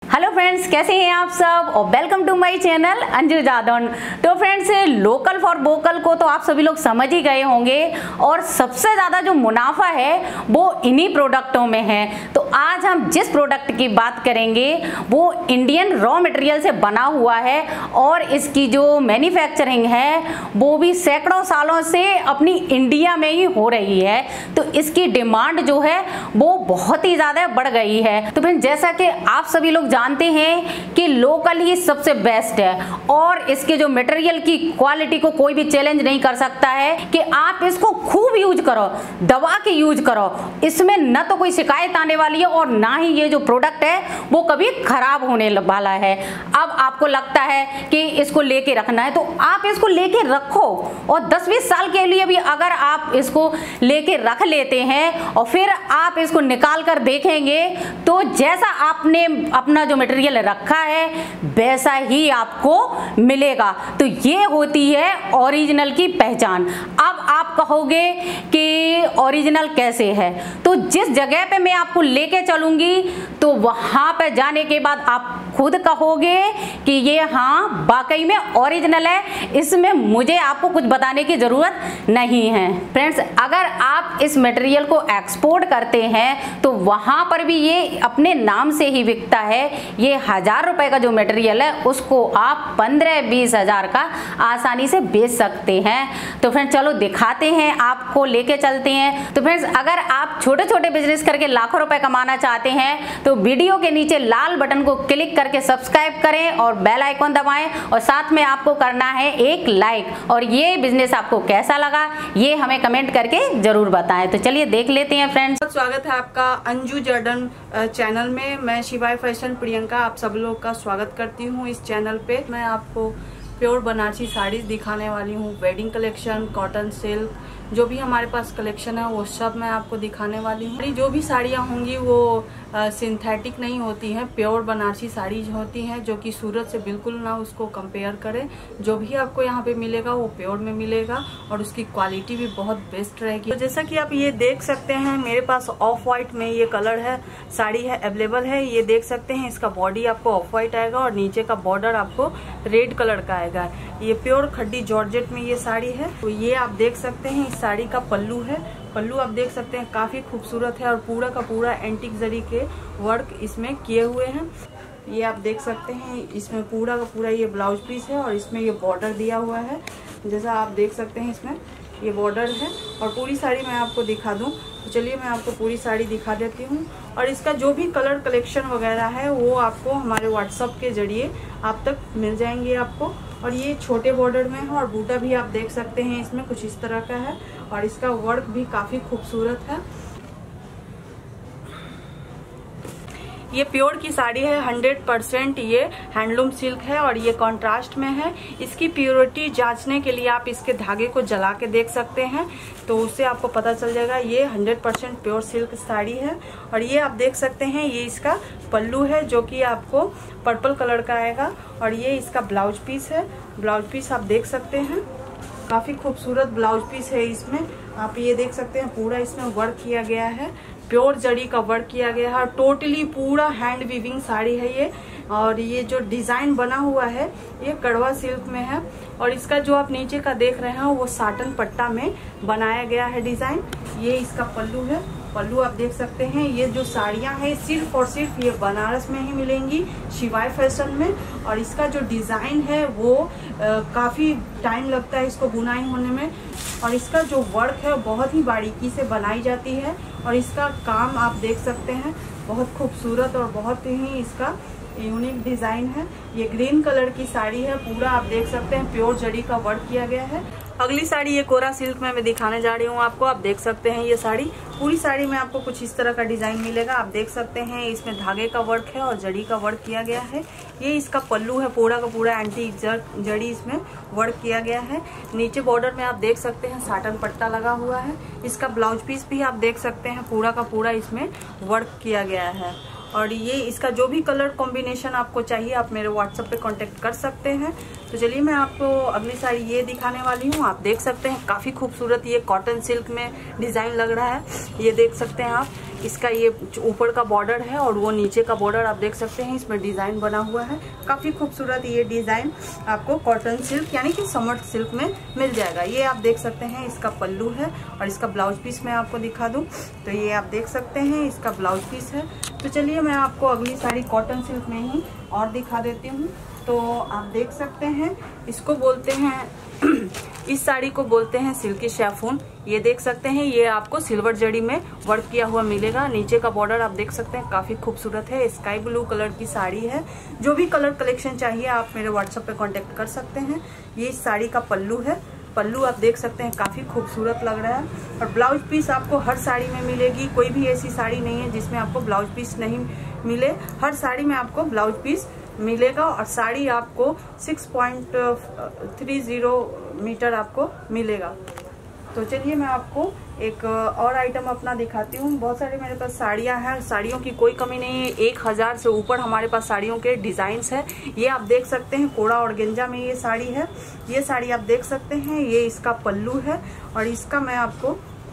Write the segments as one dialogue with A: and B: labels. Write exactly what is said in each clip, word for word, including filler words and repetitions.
A: Hello friends, कैसे हैं आप सब और welcome to my channel Anju Jadaun. तो फ्रेंड्स, लोकल फॉर वोकल को तो आप सभी लोग समझ ही गए होंगे और सबसे ज़्यादा जो मुनाफा है वो इन्हीं प्रोडक्टों में है। तो आज हम जिस प्रोडक्ट की बात करेंगे वो इंडियन रॉ मटेरियल से बना हुआ है और इसकी जो मैन्युफैक्चरिंग है वो भी सैकड़ों सालों से अपनी इंडिया में ही हो रही है। तो इसकी डिमांड जो है वो बहुत ही ज़्यादा बढ़ गई है। तो फिर जैसा कि आप सभी लोग जानते हैं कि लोकल ही सबसे बेस्ट है और इसके जो मटेरियल की क्वालिटी को कोई भी चैलेंज नहीं कर सकता है कि आप इसको खूब यूज करो, दबा के यूज करो। इसमें न तो कोई शिकायत आने वाली है और ना ही ये जो प्रोडक्ट है वो कभी खराब होने वाला है। अब आपको लगता है कि इसको लेके रखना है तो आप इसको लेके रखो और दस बीस साल के लिए भी अगर आप इसको लेके रख लेते हैं और फिर आप इसको निकाल कर देखेंगे तो जैसा आपने अपना जो मटेरियल रखा है वैसा ही आपको मिलेगा। तो ये होती है ओरिजिनल की पहचान। अब आप कहोगे कि ओरिजिनल कैसे है, तो जिस जगह पे मैं आपको लेके चलूंगी तो वहां पे जाने के बाद आप खुद कहोगे कि ये हाँ वाकई में ओरिजिनल है, इसमें मुझे आपको कुछ बताने की जरूरत नहीं है। फ्रेंड्स, अगर आप इस मटेरियल को एक्सपोर्ट करते हैं तो वहां पर भी ये अपने नाम से ही बिकता है। ये हजार रुपए का जो मटेरियल है उसको आप पंद्रह बीस हजार का आसानी से बेच सकते हैं। तो फ्रेंड्स चलो दिखाते हैं, आपको लेके चलते हैं। तो फ्रेंड्स, अगर आप छोटे छोटे बिजनेस करके लाखों रुपए कमाना चाहते हैं तो वीडियो के नीचे लाल बटन को क्लिक करके सब्सक्राइब करें और बेल आइकन दबाएं और साथ में आपको करना है एक लाइक। और ये बिजनेस आपको कैसा लगा ये हमें कमेंट करके जरूर बताएं। तो चलिए देख लेते हैं फ्रेंड्स।
B: स्वागत है आपका अंजू जॉर्डन चैनल में। मैं शिवाय फैशन प्रियंका आप सब लोग का स्वागत करती हूँ इस चैनल पे। मैं आपको प्योर बनारसी साड़ीज दिखाने वाली हूँ, वेडिंग कलेक्शन, कॉटन सिल्क, जो भी हमारे पास कलेक्शन है वो सब मैं आपको दिखाने वाली हूँ। जो भी साड़ियाँ होंगी वो सिंथेटिक नहीं होती हैं, प्योर बनारसी साड़ीज होती हैं जो कि सूरत से बिल्कुल ना उसको कंपेयर करें। जो भी आपको यहाँ पे मिलेगा वो प्योर में मिलेगा और उसकी क्वालिटी भी बहुत बेस्ट रहेगी। तो जैसा कि आप ये देख सकते हैं मेरे पास ऑफ वाइट में ये कलर है, साड़ी है अवेलेबल है। ये देख सकते हैं इसका बॉडी आपको ऑफ वाइट आएगा और नीचे का बॉर्डर आपको रेड कलर का आएगा। ये प्योर खड्डी जॉर्जेट में ये साड़ी है। तो ये आप देख सकते हैं इस साड़ी का पल्लू है। पल्लू आप देख सकते हैं काफी खूबसूरत है और पूरा का पूरा एंटीक जरी के वर्क इसमें किए हुए हैं। ये आप देख सकते हैं इसमें पूरा का पूरा ये ब्लाउज पीस है और इसमें ये बॉर्डर दिया हुआ है। जैसा आप देख सकते हैं इसमें ये बॉर्डर है और पूरी साड़ी मैं आपको दिखा दूं तो चलिए मैं आपको पूरी साड़ी दिखा देती हूँ। और इसका जो भी कलर कलेक्शन वगैरह है वो आपको हमारे व्हाट्सएप के जरिए आप तक मिल जाएंगे आपको। और ये छोटे बॉर्डर में है और बूटा भी आप देख सकते हैं इसमें कुछ इस तरह का है और इसका वर्क भी काफी खूबसूरत है। ये प्योर की साड़ी है, हंड्रेड परसेंट ये हैंडलूम सिल्क है और ये कॉन्ट्रास्ट में है। इसकी प्योरिटी जांचने के लिए आप इसके धागे को जला के देख सकते हैं तो उससे आपको पता चल जाएगा ये hundred percent pure silk sari है। और ये आप देख सकते हैं ये इसका पल्लू है जो कि आपको पर्पल कलर का आएगा और ये इसका ब्लाउज पीस है। ब्लाउज पीस आप देख सकते हैं काफी खूबसूरत ब्लाउज पीस है। इसमें आप ये देख सकते हैं पूरा इसमें वर्क किया गया है, प्योर जड़ी का वर्क किया गया है और टोटली पूरा हैंड वीविंग साड़ी है ये। और ये जो डिजाइन बना हुआ है ये कड़वा सिल्क में है और इसका जो आप नीचे का देख रहे हैं वो साटन पट्टा में बनाया गया है डिजाइन। ये इसका पल्लू है। पल्लू आप देख सकते हैं। ये जो साड़ियां हैं सिर्फ और सिर्फ ये बनारस में ही मिलेंगी शिवाय फैशन में। और इसका जो डिजाइन है वो आ, काफी टाइम लगता है इसको बुनाई होने में और इसका जो वर्क है बहुत ही बारीकी से बनाई जाती है और इसका काम आप देख सकते हैं बहुत खूबसूरत और बहुत ही इसका यूनिक डिजाइन है। ये ग्रीन कलर की साड़ी है, पूरा आप देख सकते हैं प्योर जड़ी का वर्क किया गया है। अगली साड़ी ये कोरा सिल्क में मैं दिखाने जा रही हूँ आपको। आप देख सकते हैं ये साड़ी, पूरी साड़ी में आपको कुछ इस तरह का डिजाइन मिलेगा। आप देख सकते हैं इसमें धागे का वर्क है और जड़ी का वर्क किया गया है। ये इसका पल्लू है, पूरा का पूरा एंटी जड़ी इसमें वर्क किया गया है। नीचे बॉर्डर में आप देख सकते हैं साटन पट्टा लगा हुआ है। इसका ब्लाउज पीस भी आप देख सकते हैं पूरा का पूरा इसमें वर्क किया गया है। और ये इसका जो भी कलर कॉम्बिनेशन आपको चाहिए आप मेरे व्हाट्सएप पे कांटेक्ट कर सकते हैं। तो चलिए मैं आपको अगली साड़ी ये दिखाने वाली हूँ। आप देख सकते हैं काफी खूबसूरत ये कॉटन सिल्क में डिजाइन लग रहा है। ये देख सकते हैं आप, इसका ये ऊपर का बॉर्डर है और वो नीचे का बॉर्डर आप देख सकते हैं, इसमें डिज़ाइन बना हुआ है। काफ़ी खूबसूरत ये डिज़ाइन आपको कॉटन सिल्क यानी कि समर सिल्क में मिल जाएगा। ये आप देख सकते हैं इसका पल्लू है और इसका ब्लाउज पीस मैं आपको दिखा दूँ तो ये आप देख सकते हैं इसका ब्लाउज पीस है। तो चलिए मैं आपको अगली साड़ी कॉटन सिल्क में ही और दिखा देती हूँ। तो आप देख सकते हैं इसको बोलते हैं इस साड़ी को बोलते हैं सिल्की शैफून। ये देख सकते हैं ये आपको सिल्वर जड़ी में वर्क किया हुआ मिलेगा। नीचे का बॉर्डर आप देख सकते हैं काफी खूबसूरत है। स्काई ब्लू कलर की साड़ी है। जो भी कलर कलेक्शन चाहिए आप मेरे व्हाट्सएप पे कांटेक्ट कर सकते हैं। ये इस साड़ी का पल्लू है। पल्लू आप देख सकते हैं काफी खूबसूरत लग रहा है और ब्लाउज पीस आपको हर साड़ी में मिलेगी। कोई भी ऐसी साड़ी नहीं है जिसमें आपको ब्लाउज पीस नहीं मिले। हर साड़ी में आपको ब्लाउज पीस मिलेगा और साड़ी आपको six point three zero metre आपको मिलेगा। तो चलिए मैं आपको एक और आइटम अपना दिखाती हूँ। बहुत सारे मेरे पास साड़ियाँ हैं, साड़ियों की कोई कमी नहीं है। एक हजार से ऊपर हमारे पास साड़ियों के डिजाइन्स है। ये आप देख सकते हैं कोड़ा और गेंजा में ये साड़ी है। ये साड़ी आप देख सकते हैं ये इसका पल्लू है और इसका मैं आपको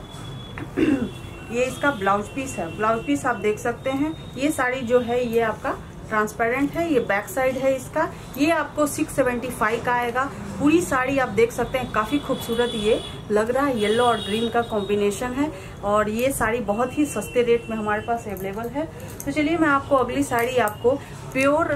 B: ये इसका ब्लाउज पीस है। ब्लाउज पीस आप देख सकते हैं। ये साड़ी जो है ये आपका ट्रांसपेरेंट है। ये बैक साइड है इसका। ये आपको सिक्स सेवेंटी फाइव का आएगा। पूरी साड़ी आप देख सकते हैं काफी खूबसूरत ये लग रहा है। येलो और ग्रीन का कॉम्बिनेशन है और ये साड़ी बहुत ही सस्ते रेट में हमारे पास अवेलेबल है। तो चलिए मैं आपको अगली साड़ी आपको प्योर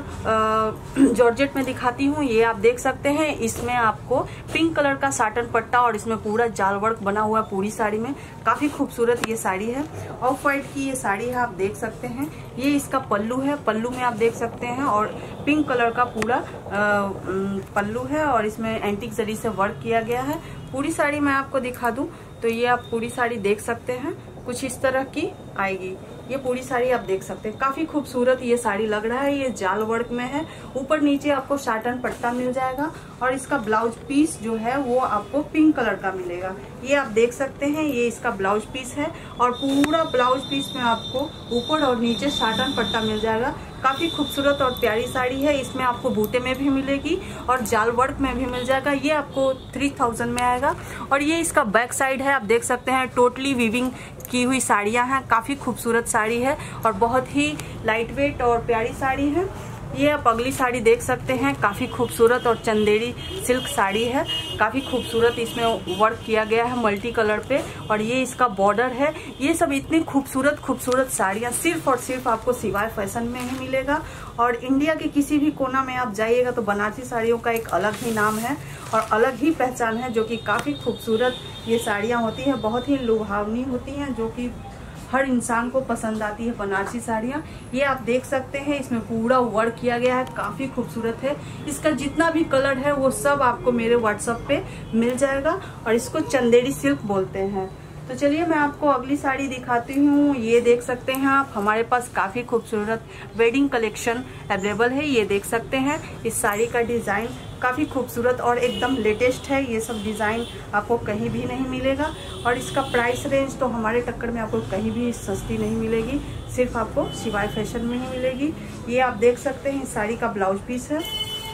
B: जॉर्जेट में दिखाती हूँ। ये आप देख सकते हैं इसमें आपको पिंक कलर का साटन पट्टा और इसमें पूरा जाल वर्क बना हुआ है पूरी साड़ी में। काफी खूबसूरत ये साड़ी है। ऑफ वाइट की ये साड़ी है आप देख सकते हैं। ये इसका पल्लू है। पल्लू में आप देख सकते हैं और पिंक कलर का पूरा आ, पल्लू है और इसमें एंटीक जरी से वर्क किया गया है। पूरी साड़ी मैं आपको दिखा दूं तो ये आप पूरी साड़ी देख सकते हैं कुछ इस तरह की आएगी। ये पूरी साड़ी आप देख सकते हैं काफी खूबसूरत ये साड़ी लग रहा है। ये जाल वर्क में है। ऊपर नीचे आपको साटन पट्टा मिल जाएगा और इसका ब्लाउज पीस जो है वो आपको पिंक कलर का मिलेगा। ये आप देख सकते हैं ये इसका ब्लाउज पीस है और पूरा ब्लाउज पीस में आपको ऊपर और नीचे साटन पट्टा मिल जाएगा। काफी खूबसूरत और प्यारी साड़ी है। इसमें आपको बूटे में भी मिलेगी और जाल वर्क में भी मिल जाएगा। ये आपको थ्री थाउजेंड में आएगा और ये इसका बैक साइड है। आप देख सकते हैं टोटली वीविंग की हुई साड़ियां हैं। काफी खूबसूरत साड़ी है और बहुत ही लाइट वेट और प्यारी साड़ी है। ये आप अगली साड़ी देख सकते हैं काफी खूबसूरत और चंदेरी सिल्क साड़ी है। काफी खूबसूरत इसमें वर्क किया गया है मल्टी कलर पे और ये इसका बॉर्डर है। ये सब इतनी खूबसूरत खूबसूरत साड़ियां सिर्फ और सिर्फ आपको सिवाय फैशन में ही मिलेगा। और इंडिया के किसी भी कोना में आप जाइएगा तो बनारसी साड़ियों का एक अलग ही नाम है और अलग ही पहचान है, जो कि काफी खूबसूरत ये साड़ियां होती हैं। बहुत ही लुभावनी होती हैं, जो कि हर इंसान को पसंद आती है बनारसी साड़ियाँ। ये आप देख सकते हैं इसमें पूरा वर्क किया गया है। काफी खूबसूरत है। इसका जितना भी कलर है वो सब आपको मेरे व्हाट्सएप पे मिल जाएगा और इसको चंदेरी सिल्क बोलते हैं। तो चलिए मैं आपको अगली साड़ी दिखाती हूँ। ये देख सकते हैं आप हमारे पास काफी खूबसूरत वेडिंग कलेक्शन अवेलेबल है। ये देख सकते हैं इस साड़ी का डिजाइन काफी खूबसूरत और एकदम लेटेस्ट है। ये सब डिजाइन आपको कहीं भी नहीं मिलेगा और इसका प्राइस रेंज तो हमारे टक्कर में आपको कहीं भी सस्ती नहीं मिलेगी, सिर्फ आपको सिवाय फैशन में ही मिलेगी। ये आप देख सकते हैं इस साड़ी का ब्लाउज पीस है।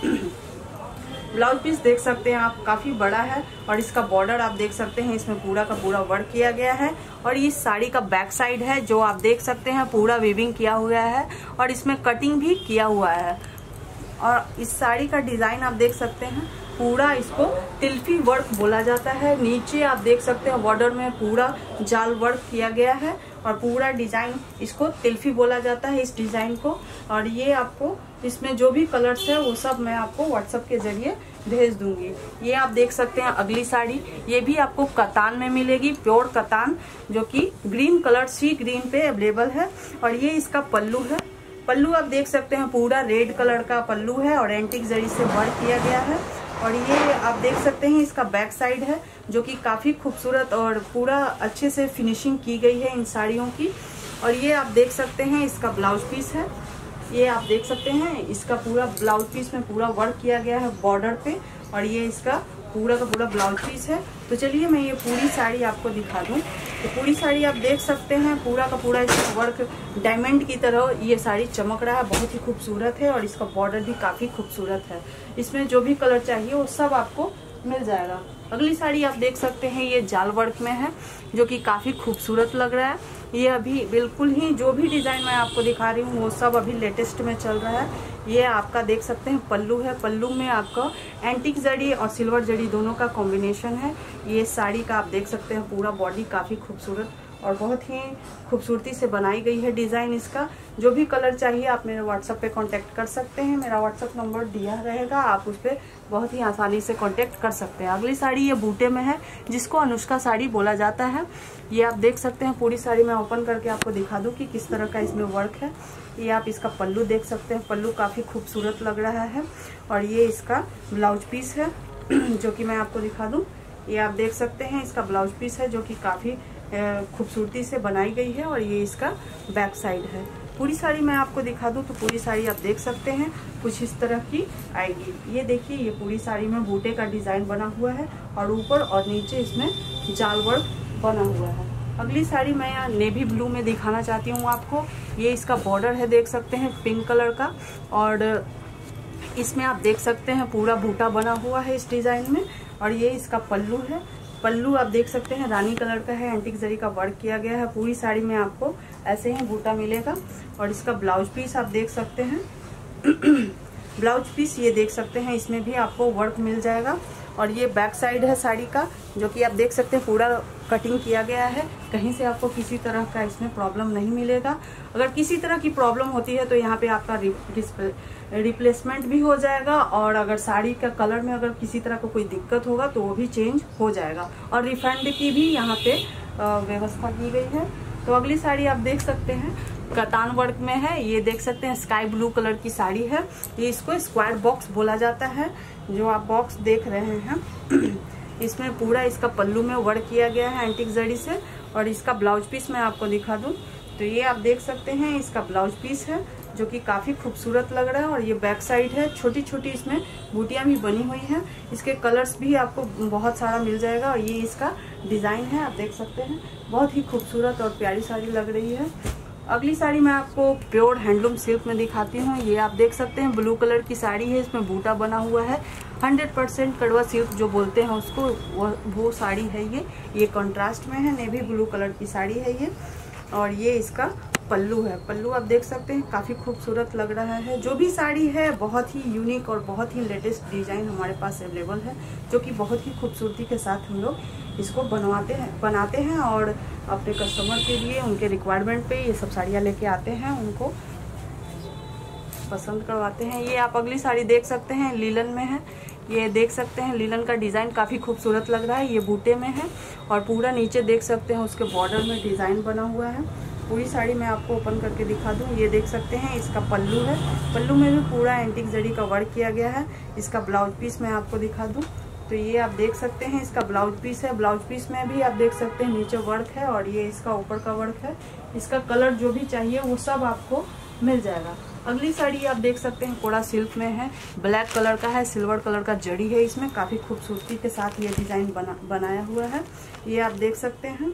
B: ब्लाउज पीस देख सकते हैं आप काफी बड़ा है और इसका बॉर्डर आप देख सकते हैं इसमें पूरा का पूरा वर्क किया गया है। और ये साड़ी का बैक साइड है जो आप देख सकते हैं पूरा वीविंग किया हुआ है और इसमें कटिंग भी किया हुआ है। और इस साड़ी का डिजाइन आप देख सकते हैं पूरा इसको तिल्फी वर्क बोला जाता है। नीचे आप देख सकते हैं बॉर्डर में पूरा जाल वर्क किया गया है और पूरा डिजाइन इसको तिल्फी बोला जाता है इस डिजाइन को। और ये आपको इसमें जो भी कलर्स है वो सब मैं आपको व्हाट्सएप के जरिए भेज दूंगी। ये आप देख सकते हैं अगली साड़ी, ये भी आपको कतान में मिलेगी, प्योर कतान, जो कि ग्रीन कलर सी ग्रीन पे अवेलेबल है। और ये इसका पल्लू है। पल्लू आप देख सकते हैं पूरा रेड कलर का पल्लू है और एंटीक जरी से वर्क किया गया है। और ये आप देख सकते हैं इसका बैक साइड है जो कि काफी खूबसूरत और पूरा अच्छे से फिनिशिंग की गई है इन साड़ियों की। और ये आप देख सकते हैं इसका ब्लाउज पीस है। ये आप देख सकते हैं इसका पूरा ब्लाउज पीस में पूरा वर्क किया गया है बॉर्डर पे और ये इसका पूरा का पूरा ब्लाउज पीस है। तो चलिए मैं ये पूरी साड़ी आपको दिखा दूं। तो पूरी साड़ी आप देख सकते हैं पूरा का पूरा इसका वर्क डायमंड की तरह ये साड़ी चमक रहा है, बहुत ही खूबसूरत है। और इसका बॉर्डर भी काफी खूबसूरत है। इसमें जो भी कलर चाहिए वो सब आपको मिल जाएगा। अगली साड़ी आप देख सकते हैं ये जाल वर्क में है जो कि काफी खूबसूरत लग रहा है। ये अभी बिल्कुल ही जो भी डिज़ाइन मैं आपको दिखा रही हूँ वो सब अभी लेटेस्ट में चल रहा है। ये आपका देख सकते हैं पल्लू है, पल्लू में आपका एंटीक जड़ी और सिल्वर जड़ी दोनों का कॉम्बिनेशन है। ये साड़ी का आप देख सकते हैं पूरा बॉडी काफ़ी खूबसूरत और बहुत ही खूबसूरती से बनाई गई है डिज़ाइन इसका। जो भी कलर चाहिए आप मेरे व्हाट्सएप पे कांटेक्ट कर सकते हैं, मेरा व्हाट्सएप नंबर दिया रहेगा, आप उस पर बहुत ही आसानी से कांटेक्ट कर सकते हैं। अगली साड़ी ये बूटे में है जिसको अनुष्का साड़ी बोला जाता है। ये आप देख सकते हैं पूरी साड़ी मैं ओपन करके आपको दिखा दूँ कि किस तरह का इसमें वर्क है। ये आप इसका पल्लू देख सकते हैं, पल्लू काफ़ी खूबसूरत लग रहा है और ये इसका ब्लाउज पीस है जो कि मैं आपको दिखा दूँ। ये आप देख सकते हैं इसका ब्लाउज पीस है जो कि काफ़ी खूबसूरती से बनाई गई है और ये इसका बैक साइड है। पूरी साड़ी मैं आपको दिखा दूं तो पूरी साड़ी आप देख सकते हैं कुछ इस तरह की आएगी। ये देखिए ये पूरी साड़ी में बूटे का डिज़ाइन बना हुआ है और ऊपर और नीचे इसमें जाल वर्क बना हुआ है। अगली साड़ी मैं यहाँ नेवी ब्लू में दिखाना चाहती हूँ आपको। ये इसका बॉर्डर है देख सकते हैं पिंक कलर का और इसमें आप देख सकते हैं पूरा बूटा बना हुआ है इस डिज़ाइन में और ये इसका पल्लू है। पल्लू आप देख सकते हैं रानी कलर का है, एंटीक जरी का वर्क किया गया है। पूरी साड़ी में आपको ऐसे ही बूटा मिलेगा और इसका ब्लाउज पीस आप देख सकते हैं ब्लाउज पीस ये देख सकते हैं इसमें भी आपको वर्क मिल जाएगा और ये बैक साइड है साड़ी का जो कि आप देख सकते हैं पूरा कटिंग किया गया है। कहीं से आपको किसी तरह का इसमें प्रॉब्लम नहीं मिलेगा। अगर किसी तरह की प्रॉब्लम होती है तो यहाँ पे आपका रिप्लेसमेंट भी हो जाएगा और अगर साड़ी का कलर में अगर किसी तरह का को कोई दिक्कत होगा तो वो भी चेंज हो जाएगा और रिफंड की भी यहाँ पे व्यवस्था की गई है। तो अगली साड़ी आप देख सकते हैं कतान वर्क में है। ये देख सकते हैं स्काई ब्लू कलर की साड़ी है। ये इसको स्क्वायर बॉक्स बोला जाता है जो आप बॉक्स देख रहे हैं इसमें पूरा इसका पल्लू में वर्क किया गया है एंटीक जड़ी से और इसका ब्लाउज पीस मैं आपको दिखा दूं तो ये आप देख सकते हैं इसका ब्लाउज पीस है जो कि काफ़ी खूबसूरत लग रहा है और ये बैक साइड है। छोटी छोटी इसमें बूटियां भी बनी हुई हैं। इसके कलर्स भी आपको बहुत सारा मिल जाएगा और ये इसका डिज़ाइन है आप देख सकते हैं। बहुत ही खूबसूरत और प्यारी साड़ी लग रही है। अगली साड़ी मैं आपको प्योर हैंडलूम सिल्क में दिखाती हूँ। ये आप देख सकते हैं ब्लू कलर की साड़ी है, इसमें बूटा बना हुआ है। हंड्रेड परसेंट कड़वा सिल्क जो बोलते हैं उसको वो, वो साड़ी है ये ये कंट्रास्ट में है, नेवी ब्लू कलर की साड़ी है ये और ये इसका पल्लू है। पल्लू आप देख सकते हैं काफ़ी खूबसूरत लग रहा है। जो भी साड़ी है बहुत ही यूनिक और बहुत ही लेटेस्ट डिज़ाइन हमारे पास अवेलेबल है जो कि बहुत ही खूबसूरती के साथ हम लोग इसको बनवाते हैं बनाते हैं और अपने कस्टमर के लिए उनके रिक्वायरमेंट पे ये सब साड़ियाँ लेके आते हैं, उनको पसंद करवाते हैं। ये आप अगली साड़ी देख सकते हैं लीलन में है। ये देख सकते हैं लीलन का डिज़ाइन काफ़ी खूबसूरत लग रहा है। ये बूटे में है और पूरा नीचे देख सकते हैं उसके बॉर्डर में डिज़ाइन बना हुआ है। पूरी साड़ी मैं आपको ओपन करके दिखा दूं। ये देख सकते हैं इसका पल्लू है, पल्लू में भी पूरा एंटीक जड़ी का वर्क किया गया है। इसका ब्लाउज पीस मैं आपको दिखा दूं तो ये आप देख सकते हैं इसका ब्लाउज पीस है। ब्लाउज पीस में भी आप देख सकते हैं नीचे वर्क है और ये इसका ऊपर का वर्क है। इसका कलर जो भी चाहिए वो सब आपको मिल जाएगा। अगली साड़ी आप देख सकते हैं कोड़ा सिल्क में है, ब्लैक कलर का है, सिल्वर कलर का जड़ी है, इसमें काफ़ी खूबसूरती के साथ ये डिज़ाइन बना बनाया हुआ है। ये आप देख सकते हैं।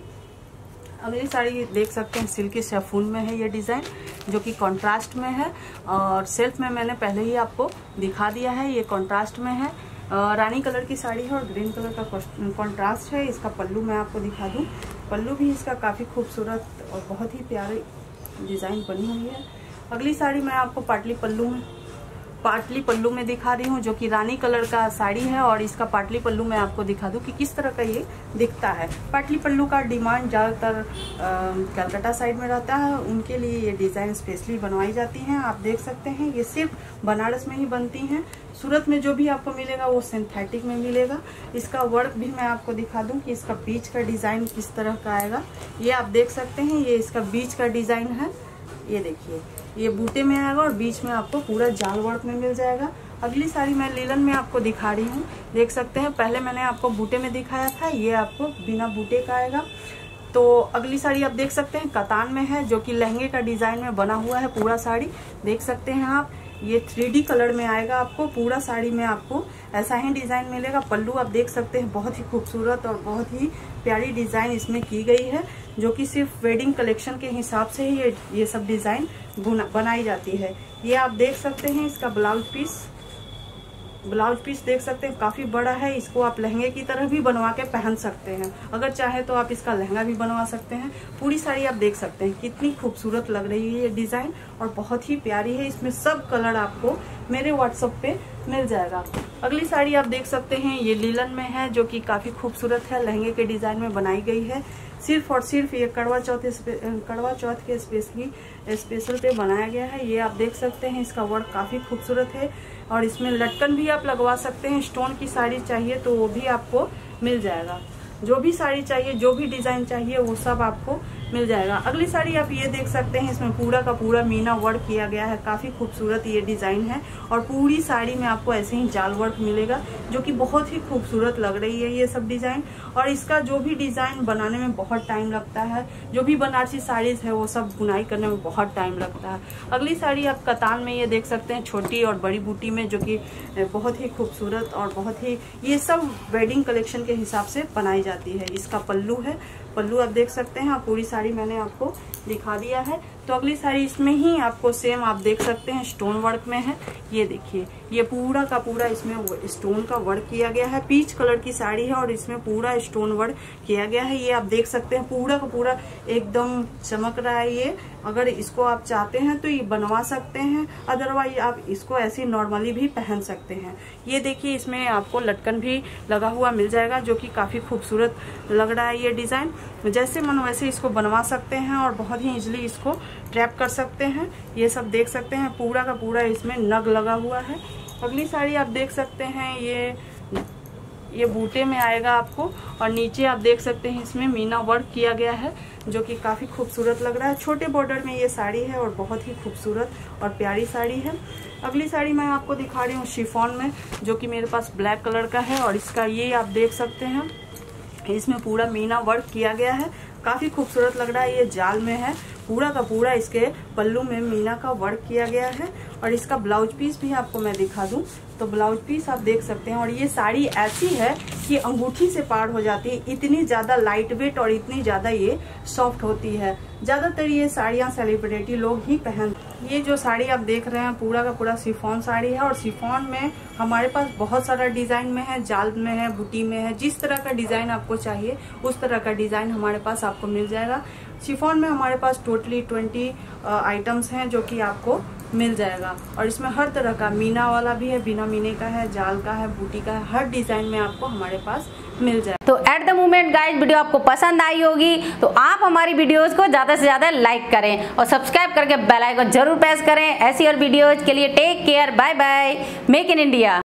B: अगली साड़ी देख सकते हैं सिल्की सैफून में है ये डिज़ाइन जो कि कंट्रास्ट में है और सेल्फ में मैंने पहले ही आपको दिखा दिया है। ये कंट्रास्ट में है, रानी कलर की साड़ी है और ग्रीन कलर का कंट्रास्ट है। इसका पल्लू मैं आपको दिखा दूं। पल्लू भी इसका काफ़ी खूबसूरत और बहुत ही प्यारी डिज़ाइन बनी हुई है। अगली साड़ी मैं आपको पाटली पल्लू में पाटली पल्लू में दिखा रही हूँ जो कि रानी कलर का साड़ी है और इसका पाटली पल्लू मैं आपको दिखा दूँ कि किस तरह का ये दिखता है। पाटली पल्लू का डिमांड ज़्यादातर कलकत्ता साइड में रहता है, उनके लिए ये डिज़ाइन स्पेशली बनवाई जाती हैं। आप देख सकते हैं ये सिर्फ बनारस में ही बनती हैं। सूरत में जो भी आपको मिलेगा वो सिंथेटिक में मिलेगा। इसका वर्क भी मैं आपको दिखा दूं कि इसका बीच का डिज़ाइन किस तरह का आएगा। ये आप देख सकते हैं ये इसका बीच का डिज़ाइन है। ये देखिए ये बूटे में आएगा और बीच में आपको पूरा जाल वर्क में मिल जाएगा। अगली साड़ी मैं लीलन में आपको दिखा रही हूँ। देख सकते हैं पहले मैंने आपको बूटे में दिखाया था, ये आपको बिना बूटे का आएगा। तो अगली साड़ी आप देख सकते हैं कतान में है जो कि लहंगे का डिज़ाइन में बना हुआ है। पूरा साड़ी देख सकते हैं आप, ये थ्री डी कलर में आएगा आपको। पूरा साड़ी में आपको ऐसा ही डिज़ाइन मिलेगा। पल्लू आप देख सकते हैं बहुत ही खूबसूरत और बहुत ही प्यारी डिज़ाइन इसमें की गई है जो कि सिर्फ वेडिंग कलेक्शन के हिसाब से ही ये ये सब डिज़ाइन बनाई जाती है। ये आप देख सकते हैं इसका ब्लाउज पीस ब्लाउज पीस देख सकते हैं काफी बड़ा है, इसको आप लहंगे की तरह भी बनवा के पहन सकते हैं। अगर चाहे तो आप इसका लहंगा भी बनवा सकते हैं। पूरी साड़ी आप देख सकते हैं कितनी खूबसूरत लग रही है ये डिजाइन और बहुत ही प्यारी है। इसमें सब कलर आपको मेरे व्हाट्सएप पे मिल जाएगा। अगली साड़ी आप देख सकते हैं ये लीलन में है, जो कि काफी खूबसूरत है, लहंगे के डिजाइन में बनाई गई है। सिर्फ और सिर्फ ये करवा चौथ करवा चौथ के स्पेशली स्पेशल पे बनाया गया है। ये आप देख सकते हैं इसका वर्क काफी खूबसूरत है और इसमें लटकन भी आप लगवा सकते हैं। स्टोन की साड़ी चाहिए तो वो भी आपको मिल जाएगा। जो भी साड़ी चाहिए, जो भी डिजाइन चाहिए, वो सब आपको मिल जाएगा। अगली साड़ी आप ये देख सकते हैं, इसमें पूरा का पूरा मीना वर्क किया गया है। काफी खूबसूरत ये डिजाइन है और पूरी साड़ी में आपको ऐसे ही जाल वर्क मिलेगा, जो कि बहुत ही खूबसूरत लग रही है ये सब डिजाइन। और इसका जो भी डिजाइन बनाने में बहुत टाइम लगता है, जो भी बनारसी साड़ीज है वो सब बुनाई करने में बहुत टाइम लगता है। अगली साड़ी आप कतान में ये देख सकते हैं, छोटी और बड़ी बूटी में, जो कि बहुत ही खूबसूरत और बहुत ही, ये सब वेडिंग कलेक्शन के हिसाब से बनाई जाती है। इसका पल्लू है, पल्लू आप देख सकते हैं। पूरी साड़ी मैंने आपको दिखा दिया है। तो अगली साड़ी इसमें ही आपको सेम आप देख सकते हैं स्टोन वर्क में है। ये देखिए, ये पूरा का पूरा इसमें स्टोन का वर्क किया गया है। पीच कलर की साड़ी है और इसमें पूरा स्टोन वर्क किया गया है। ये आप देख सकते हैं पूरा का पूरा एकदम चमक रहा है ये। अगर इसको आप चाहते हैं तो ये बनवा सकते हैं, अदरवाइज आप इसको ऐसे नॉर्मली भी पहन सकते हैं। ये देखिए, इसमें आपको लटकन भी लगा हुआ मिल जाएगा, जो कि काफी खूबसूरत लग रहा है ये डिजाइन। जैसे मन वैसे इसको बनवा सकते हैं और बहुत ही इजीली इसको ट्रैप कर सकते हैं। ये सब देख सकते हैं पूरा का पूरा इसमें नग लगा हुआ है। अगली साड़ी आप देख सकते हैं, ये ये बूटे में आएगा आपको और नीचे आप देख सकते हैं इसमें मीना वर्क किया गया है, जो कि काफी खूबसूरत लग रहा है। छोटे बॉर्डर में ये साड़ी है और बहुत ही खूबसूरत और प्यारी साड़ी है। अगली साड़ी मैं आपको दिखा रही हूँ शिफॉन में, जो कि मेरे पास ब्लैक कलर का है और इसका ये आप देख सकते हैं इसमें पूरा मीना वर्क किया गया है। काफी खूबसूरत लग रहा है। ये जाल में है, पूरा का पूरा इसके पल्लू में मीना का वर्क किया गया है। और इसका ब्लाउज पीस भी आपको मैं दिखा दूं तो ब्लाउज पीस आप देख सकते हैं। और ये साड़ी ऐसी है कि अंगूठी से पार हो जाती है, इतनी ज्यादा लाइट वेट और इतनी ज्यादा ये सॉफ्ट होती है। ज्यादातर ये साड़ियाँ सेलिब्रिटी लोग ही पहन। ये जो साड़ी आप देख रहे हैं पूरा का पूरा शिफॉन साड़ी है और शिफॉन में हमारे पास बहुत सारा डिजाइन में है, जाल में है, बूटी में है। जिस तरह का डिजाइन आपको चाहिए उस तरह का डिजाइन हमारे पास आपको मिल जाएगा। शिफॉन में हमारे पास टोटली ट्वेंटी आइटम्स हैं, जो कि आपको मिल जाएगा। और इसमें हर तरह का मीना वाला भी है, बिना मीने का है, जाल का है, बूटी का है, हर डिजाइन में आपको हमारे पास मिल जाए।
A: तो at the moment guys video आपको पसंद आई होगी तो आप हमारी वीडियोस को ज्यादा से ज्यादा लाइक करें और सब्सक्राइब करके बेल आइकन जरूर प्रेस करें। ऐसी और वीडियोज के लिए take care, bye bye, make in India.